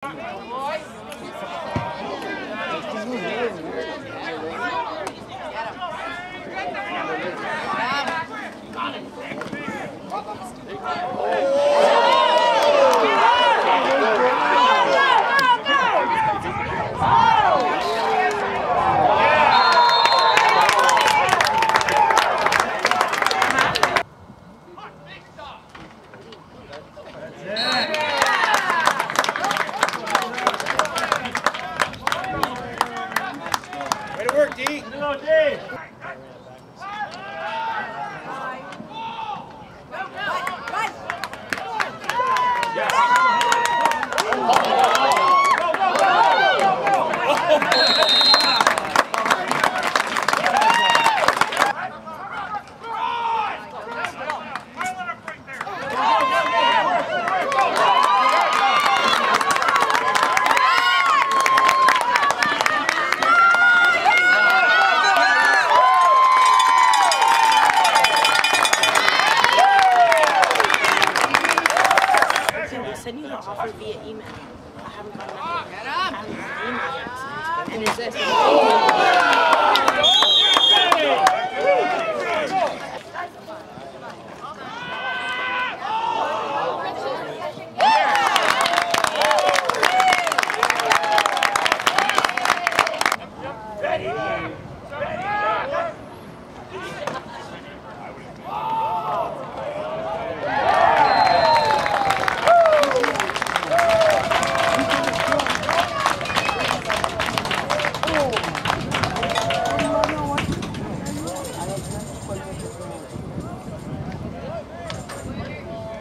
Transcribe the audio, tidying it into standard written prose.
Way to work, D. Go, D. Send you the offer via email. I haven't got an email yet. And is this?